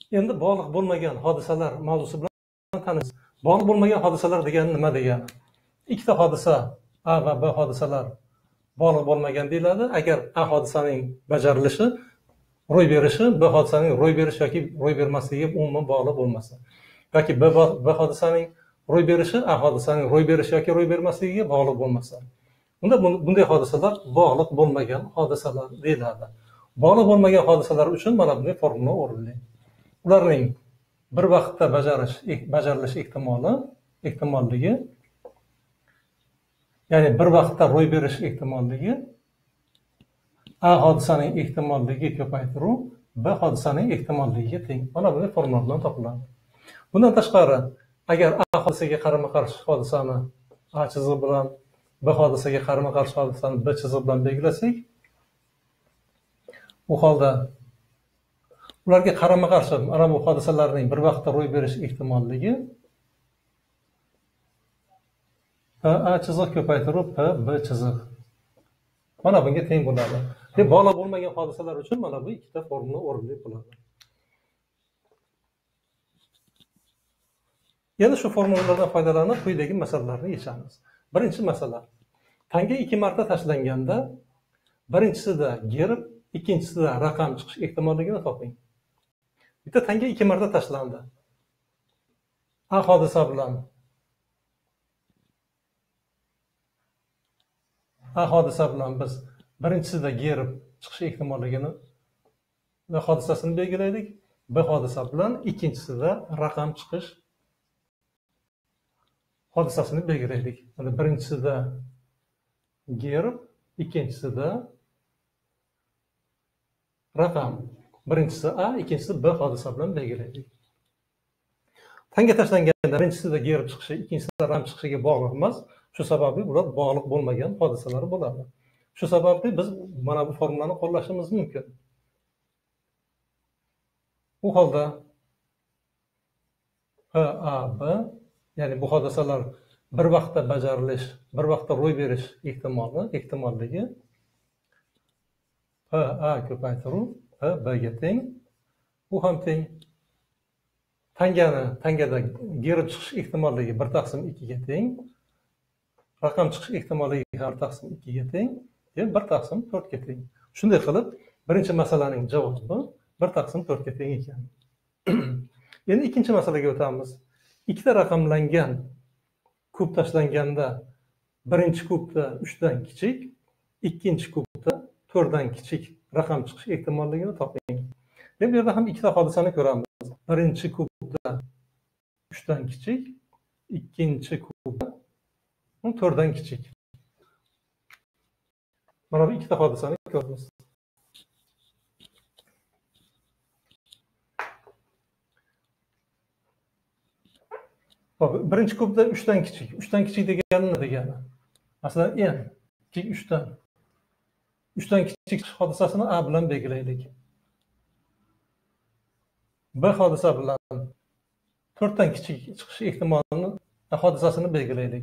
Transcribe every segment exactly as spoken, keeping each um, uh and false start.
Endi bog'liq bo'lmagan hodisalar mavzusi bilan tanishamiz. Bog'liq bo'lmagan hodisalar degani nima degani? Ikkita hodisa, A va B hodisalar bog'liq bo'lmagan deyiladi. Agar A hodisaning bajarilishi, ro'y berishi B hodisaning ro'y berishi yoki ro'y bermasligiga umuman bog'liq bo'lmasa, yoki B, B hodisaning ro'y berishi A hodisaning ro'y berishi yoki ro'y bermasligiga bog'liq bo'lmasa, unda bunday hodisalar bog'liq bo'lmagan hodisalar deyiladi. Bog'liq bo'lmagan hodisalar uchun mana bunday formula o'rinlaydi. Ularning bir vaqtda bajarish bajarilish ehtimoli ehtimolligi, ya'ni bir vaqtda ro'y berish ehtimolligi A hodisaning ehtimolligi ko'paytiruv B hodisaning ehtimolligiga teng. Mana bunday formula bilan topiladi. Bundan tashqari, agar A hodisaga qarama-qarshi hodisani A chizig'i bilan, B hodisaga qarama-qarshi hodisani B chizig'i bilan belgilasak, u holda ularga qarama-qarshi mana bu hodisalarning bir vaqtda ro'y berish ehtimolligi P A chiziq ko'paytiruv P B chiziq. Mana bunga teng bo'ladi. Deb bog'liq bo'lmagan hodisalar uchun mana bu ikkita formula o'rinli bo'ladi. Yana shu formulalardan foydalanib quyidagi masalalarni yechamiz. Birinchi masala. Tanga ikki marta tashlanganda birinchisida gerb, ikkinchisida raqam chiqish ehtimolligini toping. Bitta tanga ikki marta tashlandi. A hodisa bilan A hodisa bilan biz birinchisida gerb chiqish ehtimolligini va hodisasini belgilaydik. B hodisa bilan ikkinchisida raqam chiqish hodisasini belgilaydik. Mana birinchisida gerb, ikkinchisida raqam. Birinchisi A, ikkinchisi B hodisa bilan belgilaydik. Tanga tashlanganda birinchisida gerb chiqishi, ikkinchisida raqam chiqishiga bog'liq emas. Shu sababli bular bog'liq bo'lmagan hodisalar bo'ladi. Shu sababli biz mana bu formulani qo'llashimiz mumkin. Bu holda P A B, ya'ni bu hodisalar bir vaqtda bajarilish, bir vaqtda ro'y berish ehtimoli, ehtimolligi P A ko'paytiruv P B ga teng. Bu ham teng. Tangani, tangada gerb chiqish ehtimolligi bir taqsim ikki ga teng. Raqam chiqish ehtimolligi bir taqsim ikki ga teng, deb bir taqsim to'rt ga teng. Shunday qilib, birinchi masalaning javobi bir taqsim to'rt ga teng ekan. Endi ikkinchi masalaga o'tamiz. Ikkita raqamlangan kub tashlanganda birinchi kubda uch dan kichik, ikkinchi kubda to'rt dan kichik raqam chiqish ehtimolligini toping. Deb bu yerda ham ikkita hodisani ko'ramiz. Birinchi kubda uch dan kichik, ikkinchi kubda to'rt dan kichik. Mana bu ikkita hodisani ko'ramiz. Birinchi kubda uch dan kichik. uch dan kichik degani nima degani? Masalan, n kichik uch dan. uch dan kichik hodisasini A bilan belgilaylik. B hodisa bilan to'rt dan kichik chiqish ehtimolini hodisasini belgilaylik.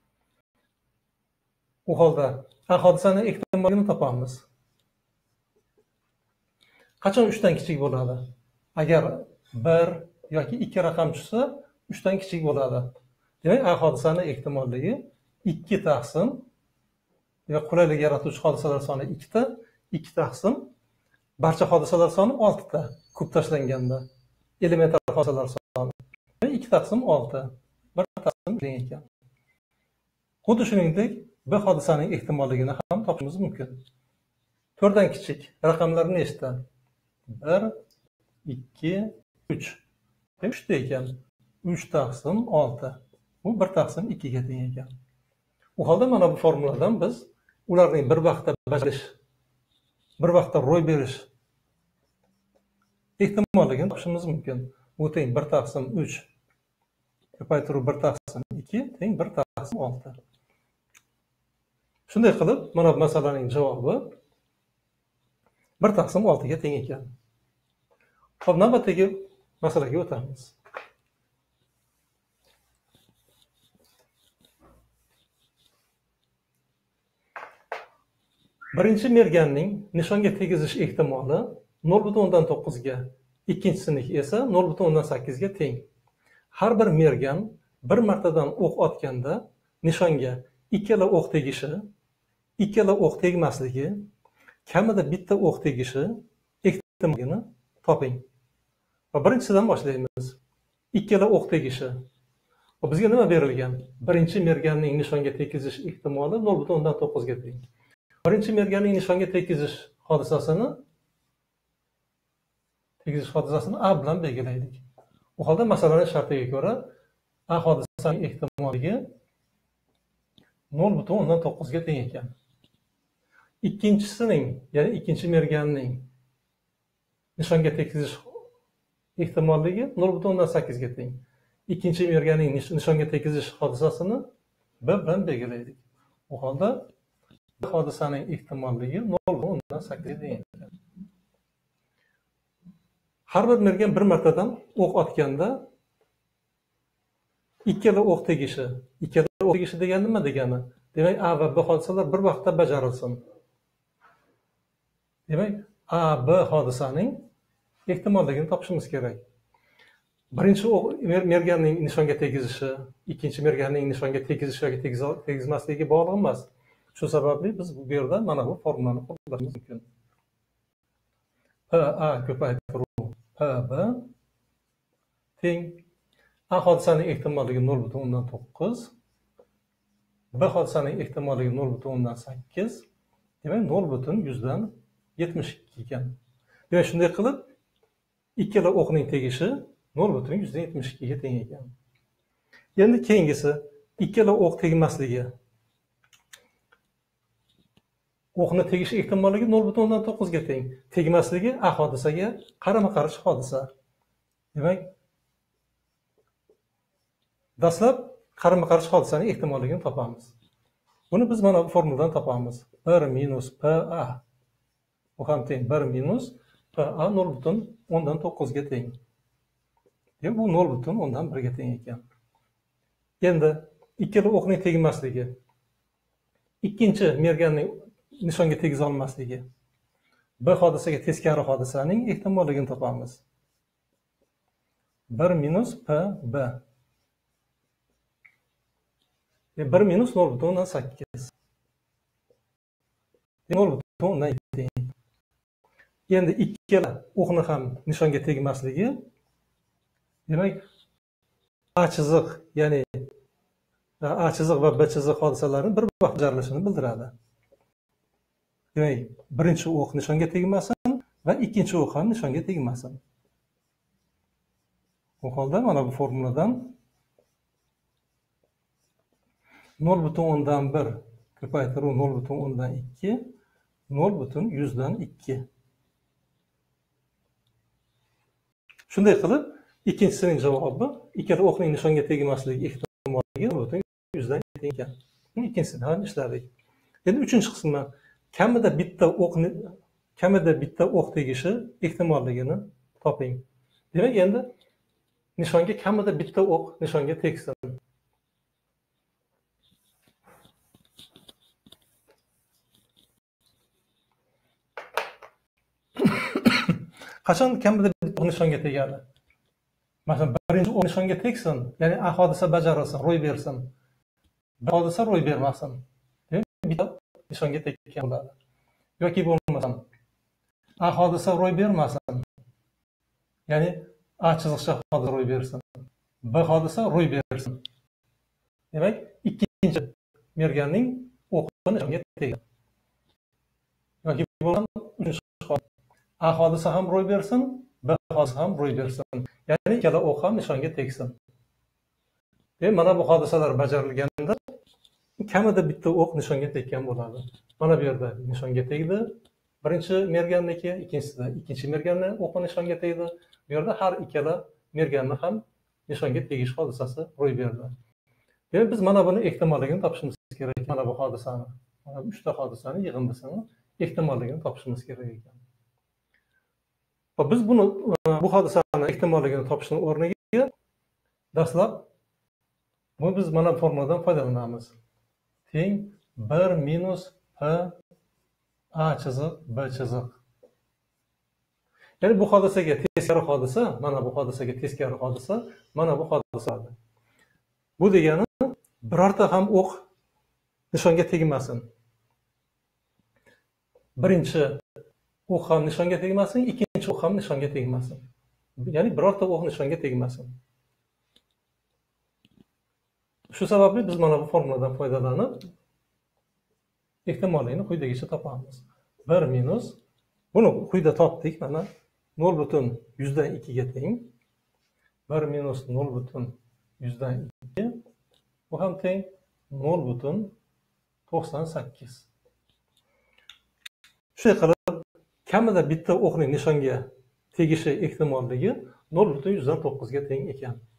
U holda A hodisaning ehtimolini topamiz. Qachon uch dan kichik bo'ladi? Agar bir yoki ikki raqam tushsa, uch dan kichik bo'ladi. Demak, A hodisaning ehtimolligi ikki taqsim, yo qulaylik yaratuvchi hodisalar soni ikkita, ikki taqsim barcha hodisalar soni oltita kub tashlanganda. Elementar hodisalar soni ikki taqsim olti, bir taqsim teng ekan. Xuddi shuningdek, B hodisaning ehtimolligini ham topishimiz mumkin. to'rt dan kichik raqamlar nechta? bir, ikki, uch. uch ta ekan. uch taqsim olti. Bu bir taqsim ikki ga teng ekan. U holda mana bu formuladan biz ularning bir vaqtda bajarish, bir vaqtda ro'y berish ehtimolligini topishimiz mumkin. Bu teng bir taqsim uch ko'paytiruv bir taqsim ikki teng bir taqsim olti. Shunday qilib, mana bu masalaning javobi bir taqsim olti ga teng ekan. Hop, navbatdagi masalaga o'tamiz. Birinchi merganning nishonga tegizish ehtimoli nol butun o'ndan to'qqiz ga ikkinchisiniki esa nol butun o'ndan sakkizga teng. Har bir mergan bir martadan o'q otganda nishonga ikkala o'q tegishi, ikkala o'q tegmasligi, kamida bitta o'q tegishi ehtimolini toping. Va birinchisidan boshlaymiz. Ikkala o'q tegishi. Bizga nima berilgan? Birinchi merganning nishonga tegizish ehtimoli nol butun o'ndan to'qqizga teng. Birinchi merganning nishonga tegizish hodisasini tegizish hodisasini A bilan belgilaydik. Bu holda masalaning shartiga ko'ra A hodisasining ehtimolligi nol butun o'ndan to'qqizga teng ekan. Ikkinchisining, ya'ni ikkinchi merganning nishonga tegizish ehtimolligi nol butun o'ndan sakkizga teng. Ikkinchi merganning nishonga tegizish hodisasini B bilan belgilaydik. Bu holda B hodisaning ehtimolligi nol butun o'ndan sakkizga teng ekan. Har bir mergan bir martadan o'q otganda ikkala o'q tegishi, ikkala o'q tegishi degani nima degani? Demak, A va B hodisalar bir vaqtda bajarilsin. Demak, A, B hodisaning ehtimolligini topishimiz kerak. Birinchi o'q merganning nishonga tegizishi, ikkinchi merganning nishonga tegizishi yoki tegizmasligiga bog'liq emas. Shu sababli biz bu yerda mana bu formulani qo'llanishimiz mumkin. P A ko'paytiruv P B teng A hodisaning ehtimolligi nol butun o'ndan to'qqiz, B hodisaning ehtimolligi nol butun o'ndan sakkiz, demak nol butun yuzdan yetmish ikki ekan. Demak, shunday qilib ikkala o'qning tegishi nol butun yuzdan yetmish ikkiga teng ekan. Endi keyingisi ikkala o'q tegmasligi. O'qni tegish ehtimolligi nol butun o'ndan to'qqizga teng. Tegmasligi A hodisaga qarama-qarshi hodisa. Demak, dastlab qarama-qarshi hodisaning ehtimolligini topamiz. Buni biz mana bu formuladan topamiz. bir minus P A. Bu ham teng bir minus P A nol butun o'ndan to'qqizga teng. Demak, bu nol butun o'ndan birga teng ekan. Endi ikkala o'qning tegmasligi. Ikkinchi merganning nishonga tegiza olmasligi. B hodisaga teskari hodisaning ehtimolligini topamiz. bir minus P B. bir minus nol butun o'ndan sakkiz. nol butun o'ndan ikki. Endi ikkala o'qni ham nishonga tegmasligi, demak A chiziq, ya'ni A chiziq va B chiziq hodisalarining bir vaqt bajarilishini bildiradi. Demak, birinchi o'q nishonga tegmasin va ikkinchi o'q ham nishonga tegmasin. Bu holda mana bu formuladan nol butun o'ndan bir ko'paytiruv nol butun o'ndan ikki, nol butun yuzdan ikki. Shunday qilib, ikkinchisining javobi ikkala o'qning nishonga tegmasligi ehtimolligi nol butun yuzdan ikki ekan. Ikkinchisini ham ishladik. Endi uchinchi qismi kamida bitta o'qni kamida bitta o'q tegishi ehtimolligini toping. Demak, endi nishonga kamida bitta o'q nishonga tegsin. Qachon kamida bitta o'q nishonga tegadi? Masalan, birinchi o'q nishonga tegsin, ya'ni A hodisa bajarilsin, ro'y bersin. B hodisa ro'y bermasin. Demak, bitta nishonga teggan bo'ladi. Yoki bo'lmasam A hodisa ro'y bermasin. Ya'ni A chiziqcha hodisa ro'y bersin. B hodisa ro'y bersin. Demak, ikkinchi merganning o'qi nishonga tegadi. Yoki bo'lmasam uchinchi A hodisa ham ro'y bersin, B hodisa ham ro'y bersin. Ya'ni ikkala o'q ham nishonga tegsin. Demak, mana bu hodisalar bajarilganda kamida bitta o'q nishonga tekkan bo'ladi. Mana bu yerda nishonga tegdi. Birinchi merganniki, ikkinchisida ikkinchi merganni o'qi nishonga tegdi. Bu yerda har ikkala merganni ham nishonga tegish hodisasi ro'y berdi. Demak, biz mana buni ehtimolligini topishimiz kerak. Mana bu hodisani, mana bu uchta hodisani yig'indisini ehtimolligini topishimiz kerak ekan. Va biz buni bu hodisani ehtimolligini topishning o'rniga dastlab bu biz mana bu formuladan foydalanamiz. Teng bir minus P A chiziq B chiziq. Ya'ni bu hodisaga teskari hodisa, mana bu hodisaga teskari hodisa, mana bu hodisa. Bu degani birorta ham o'q nishonga tegmasin. Birinchi o'q ham nishonga tegmasin, ikkinchi o'q ham nishonga tegmasin. Ya'ni birorta o'q nishonga tegmasin. Shu sababli biz mana bu formuladan foydalanib ehtimollikni quyidagicha topamiz. bir minus, buni quyida topdik, mana nol butun yuzdan ikkiga teng. bir minus nol butun yuzdan ikki, bu ham teng nol butun to'qson sakkiz. Shu qilib kamida bitta o'qning nishonga tegishi ehtimolligi nol butun yuzdan to'qqiz ga teng ekan.